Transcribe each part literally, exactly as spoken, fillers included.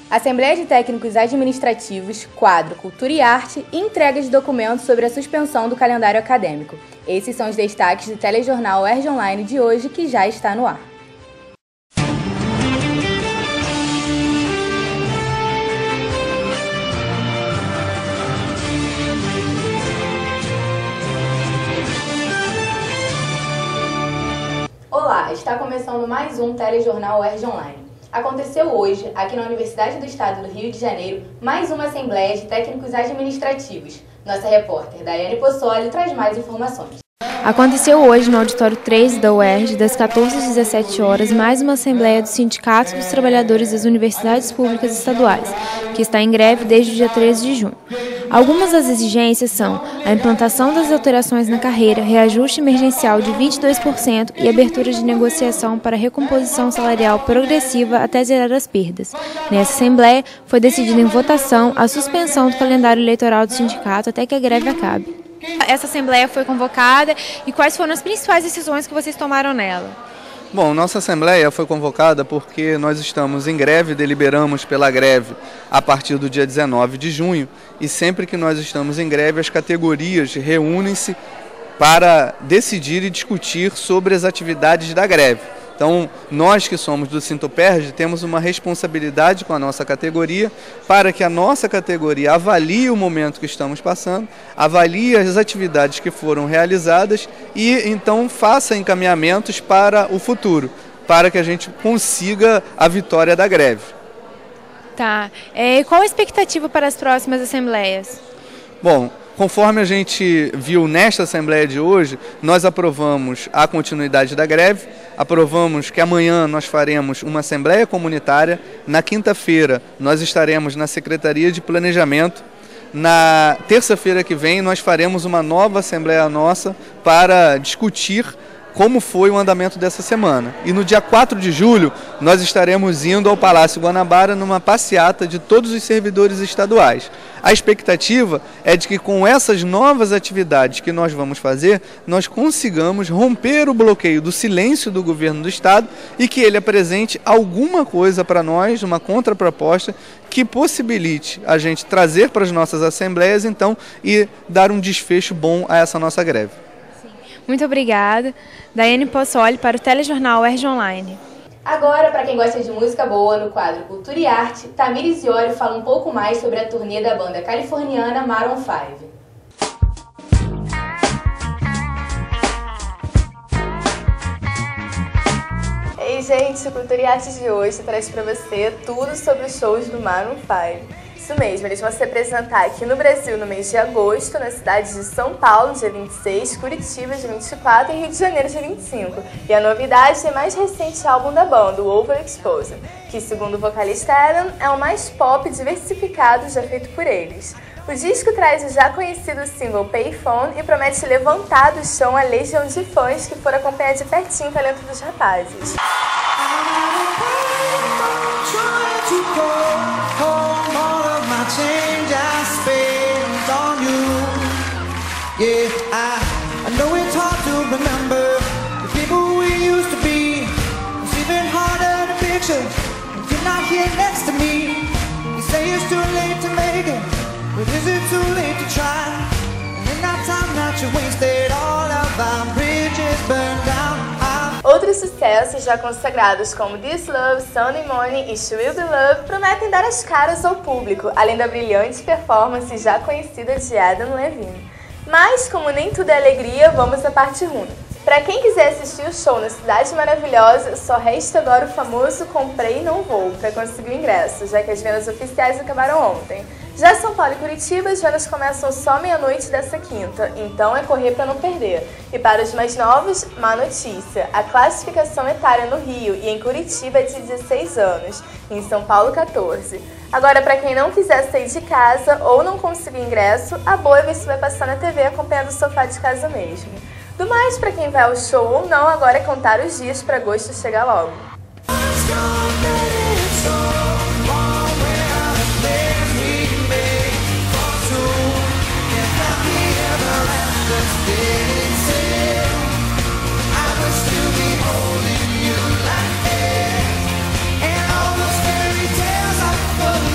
Assembleia de Técnicos Administrativos, quadro Cultura e Arte e entrega de documentos sobre a suspensão do calendário acadêmico. Esses são os destaques do telejornal U E R J Online de hoje, que já está no ar. Olá, está começando mais um telejornal U E R J Online. Aconteceu hoje, aqui na Universidade do Estado do Rio de Janeiro, mais uma Assembleia de Técnicos Administrativos. Nossa repórter, Daiane Possoli, traz mais informações. Aconteceu hoje no auditório três da U E R J, das quatorze às dezessete horas, mais uma Assembleia do Sindicato dos Trabalhadores das Universidades Públicas Estaduais, que está em greve desde o dia treze de junho. Algumas das exigências são a implantação das alterações na carreira, reajuste emergencial de vinte e dois por cento e abertura de negociação para recomposição salarial progressiva até zerar as perdas. Nessa Assembleia, foi decidida em votação a suspensão do calendário eleitoral do sindicato até que a greve acabe. Essa Assembleia foi convocada e quais foram as principais decisões que vocês tomaram nela? Bom, nossa Assembleia foi convocada porque nós estamos em greve, deliberamos pela greve a partir do dia dezenove de junho e sempre que nós estamos em greve as categorias reúnem-se para decidir e discutir sobre as atividades da greve. Então, nós que somos do Sintoperj temos uma responsabilidade com a nossa categoria para que a nossa categoria avalie o momento que estamos passando, avalie as atividades que foram realizadas e então faça encaminhamentos para o futuro, para que a gente consiga a vitória da greve. Tá. E qual a expectativa para as próximas assembleias? Bom, conforme a gente viu nesta Assembleia de hoje, nós aprovamos a continuidade da greve, aprovamos que amanhã nós faremos uma Assembleia Comunitária, na quinta-feira nós estaremos na Secretaria de Planejamento, na terça-feira que vem nós faremos uma nova Assembleia nossa para discutir como foi o andamento dessa semana. E no dia quatro de julho, nós estaremos indo ao Palácio Guanabara numa passeata de todos os servidores estaduais. A expectativa é de que com essas novas atividades que nós vamos fazer, nós consigamos romper o bloqueio do silêncio do governo do Estado e que ele apresente alguma coisa para nós, uma contraproposta, que possibilite a gente trazer para as nossas assembleias, então, e dar um desfecho bom a essa nossa greve. Muito obrigada. Daiane Possoli para o telejornal U E R J Online. Agora, para quem gosta de música boa, no quadro Cultura e Arte, Tamires Iori fala um pouco mais sobre a turnê da banda californiana Maroon cinco. Ei gente, o Cultura e Arte de hoje traz para você tudo sobre os shows do Maroon cinco. Isso mesmo, eles vão se apresentar aqui no Brasil no mês de agosto, na cidade de São Paulo, dia vinte e seis, Curitiba, dia vinte e quatro e Rio de Janeiro, dia vinte e cinco. E a novidade é o mais recente álbum da banda, o Overexposed, que, segundo o vocalista Adam, é o mais pop diversificado já feito por eles. O disco traz o já conhecido single Payphone e promete levantar do chão a legião de fãs que foram acompanhar de pertinho o talento dos rapazes. Change I spent on you. Yeah, I, I know it's hard to remember the people we used to be. It's even harder to picture if you're not here next to me. You say it's too late to make it, but is it too late to try? And in that time that you wasted, all of our bridges burned down. Outros sucessos já consagrados como This Love, Sunday Morning e She Will Be Love prometem dar as caras ao público, além da brilhante performance já conhecida de Adam Levine. Mas, como nem tudo é alegria, vamos à parte ruim. Para quem quiser assistir o show na Cidade Maravilhosa, só resta agora o famoso comprei e não vou para conseguir o ingresso, já que as vendas oficiais acabaram ontem. Já São Paulo e Curitiba, as vendas começam só meia-noite dessa quinta, então é correr para não perder. E para os mais novos, má notícia, a classificação etária no Rio e em Curitiba é de dezesseis anos, e em São Paulo quatorze. Agora, para quem não quiser sair de casa ou não conseguir ingresso, a boa é ver se vai passar na T V acompanhando o sofá de casa mesmo. Do mais, para quem vai ao show ou não, agora é contar os dias para agosto chegar logo. And all those fairy tales are full.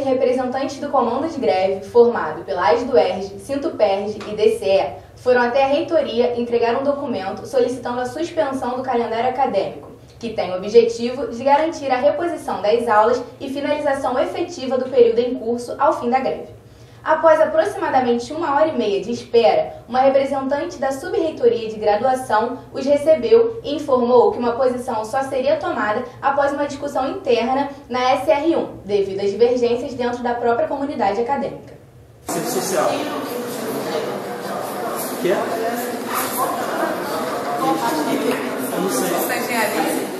representantes do Comando de Greve, formado pela A S do ERJ, Sintoperj e D C E, foram até a reitoria entregar um documento solicitando a suspensão do calendário acadêmico, que tem o objetivo de garantir a reposição das aulas e finalização efetiva do período em curso ao fim da greve. Após aproximadamente uma hora e meia de espera, uma representante da Sub-Reitoria de Graduação os recebeu e informou que uma posição só seria tomada após uma discussão interna na S R um, devido às divergências dentro da própria comunidade acadêmica. Centro social. O que é? Eu não sei. Estagiaria?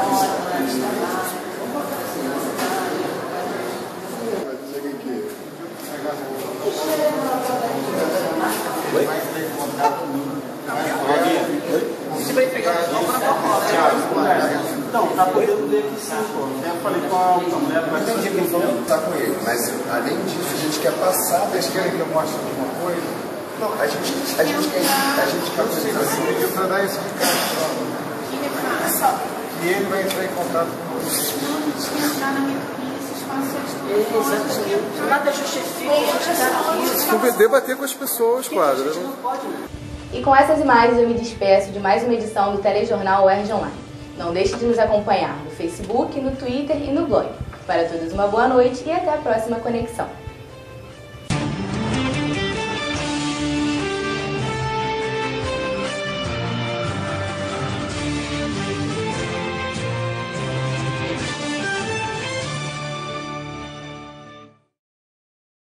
Oi? Você vai entregar o cartão para a Então, tá podendo ver aqui sim, pô. Eu falei com a mulher, mas não entendi quem falou que tá com ele. Mas, além disso, a gente quer passar. Vocês querem que eu mostre alguma coisa? Não, a gente, a gente quer, a gente quer você pediu para dar esse recado. E ele vai entrar em contato com vocês. Entrar na minha Exatamente. Nada justifica isso. O B D bater com as pessoas, quadro. E com essas imagens eu me despeço de mais uma edição do Telejornal U E R J Online. Não deixe de nos acompanhar no Facebook, no Twitter e no blog. Para todos uma boa noite e até a próxima conexão.